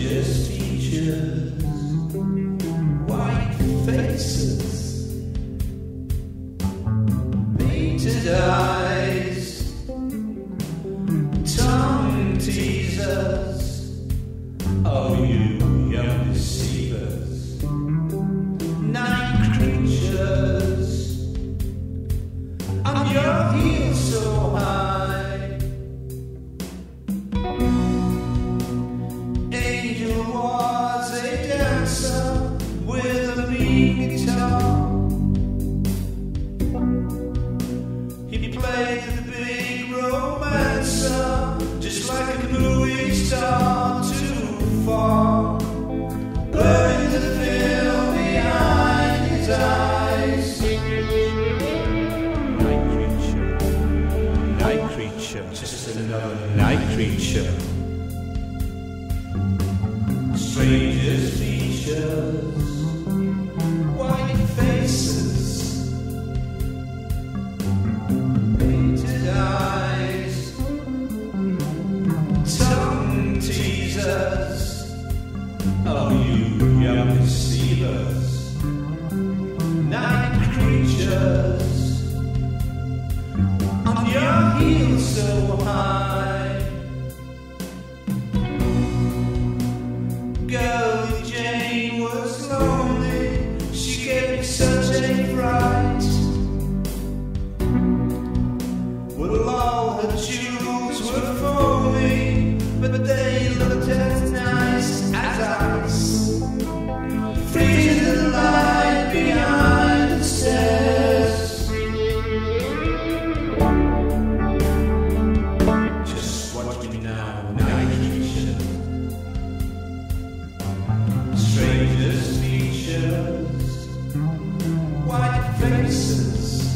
Strangers, teachers, white faces, painted eyes, tongue teasers. Oh, you young deceivers, night creatures, on your heels so high. Angel was a dancer with a mean guitar. He played the big romancer, just like a movie star, too far, blurring the film behind his eyes. Night creature, Just another night creature. Strangers, features, white faces, painted eyes, tongue teasers. Oh, you young deceivers, night creatures, on your heels so high. Girl Jane was lonely, she gave me such a fright. Well, all her jewels were for me, but they looked as nice as ice, freezing the light behind the stairs. Just watch me now, night creature. Strangers, features, white faces,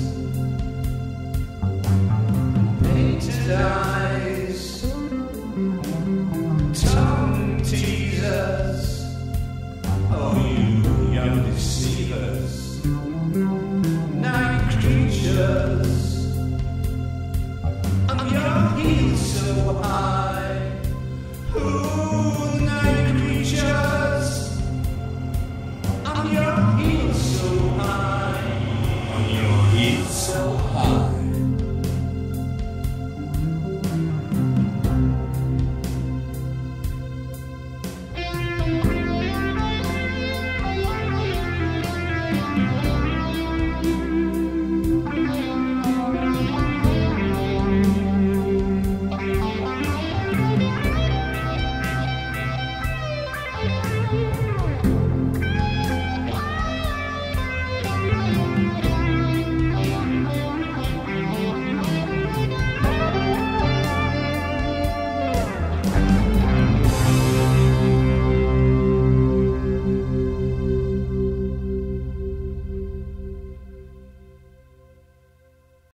painted eyes, tongue teasers. Oh, you young deceivers.